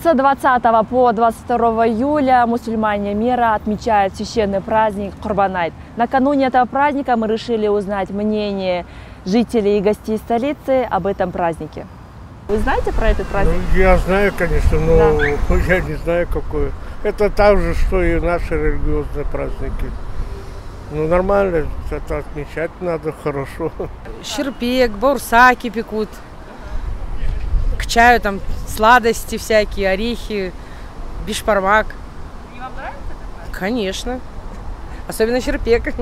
С 20 по 22 июля мусульмане мира отмечают священный праздник Курбан-айт. Накануне этого праздника мы решили узнать мнение жителей и гостей столицы об этом празднике. Вы знаете про этот праздник? Ну, я знаю, конечно, но Да. я не знаю, какое. Это так же, что и наши религиозные праздники. Ну, нормально, это отмечать надо хорошо. Ширпек, баурсаки пекут. К чаю там сладости всякие, орехи, бишбармак. И вам нравится это? Конечно. Особенно ширпек.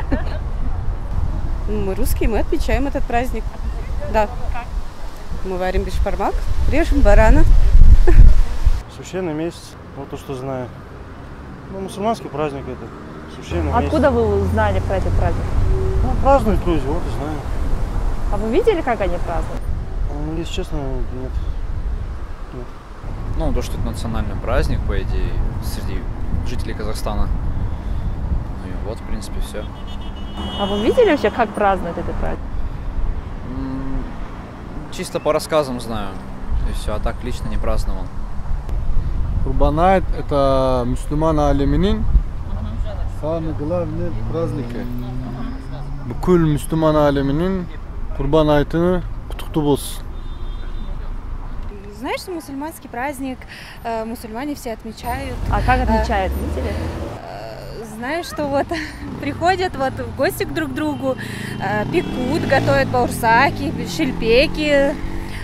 Мы русские, мы отмечаем этот праздник. Да. Мы варим бишбармак, режем барана. Священный месяц, вот то, что знаю. Ну, мусульманский праздник это, священный месяц. Откуда вы узнали про этот праздник? Ну, празднуют люди, вот и знаю. А вы видели, как они празднуют? Ну, если честно, нет. Ну, то, что это национальный праздник, по идее, среди жителей Казахстана. Ну и вот, в принципе, все. А вы видели вообще, как празднуют этот праздник? Чисто по рассказам знаю. И все, а так лично не праздновал. Курбан-айт – это мусульман алемinin самый главный праздник. Бүкіл мусульман алемinin Курбан-айтыны құттықту болсын. Знаешь, что мусульманский праздник, мусульмане все отмечают. А как отмечают, видели? Знаешь, что вот приходят вот в гости друг к другу, пекут, готовят баурсаки, шильпеки.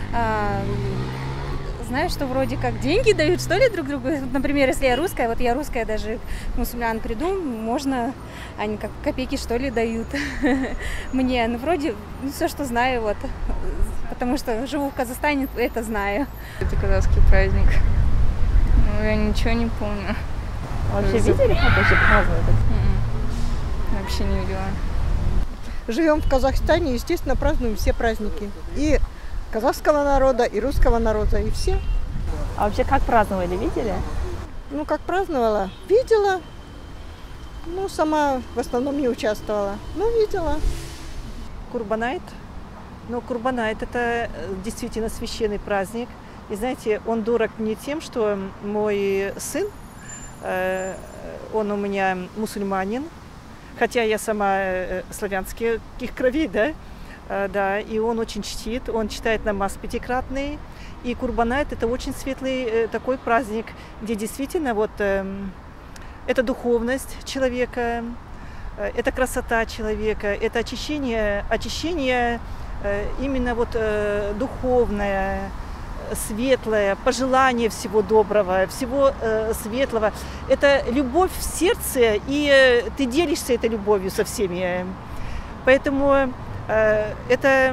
Знаешь, что вроде как деньги дают, что ли, друг другу. Например, если я русская, даже к мусульман приду, можно, они как копейки, что ли, дают мне. Ну, вроде, все, что знаю, вот, потому что живу в Казахстане, это знаю. Это казахский праздник. Ну, я ничего не помню. Вообще видели, как вообще празднуют? Вообще не видела. Живем в Казахстане, естественно, празднуем все праздники. И казахского народа, и русского народа, и все. А вообще как праздновали, видели? Ну, как праздновала? Видела. Ну, сама в основном не участвовала. Ну, видела. Курбан-айт. Но Курбан-айт – это действительно священный праздник. И знаете, он дорог мне тем, что мой сын, он у меня мусульманин, хотя я сама славянских кровей, да? Да, и он очень чтит, он читает намаз пятикратный. И Курбан-айт – это очень светлый такой праздник, где действительно вот это духовность человека, это красота человека, это очищение именно вот духовное, светлое, пожелание всего доброго, всего светлого. Это любовь в сердце, и ты делишься этой любовью со всеми. Поэтому это,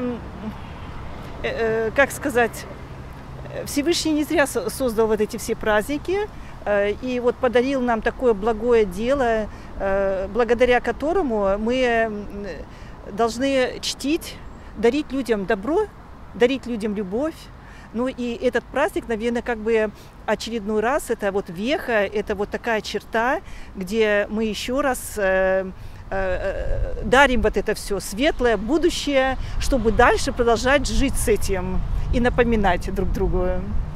как сказать, Всевышний не зря создал вот эти все праздники и вот подарил нам такое благое дело, благодаря которому мы должны чтить, дарить людям добро, дарить людям любовь. Ну и этот праздник, наверное, как бы очередной раз, это вот веха, это вот такая черта, где мы еще раз дарим вот это все светлое будущее, чтобы дальше продолжать жить с этим и напоминать друг другу.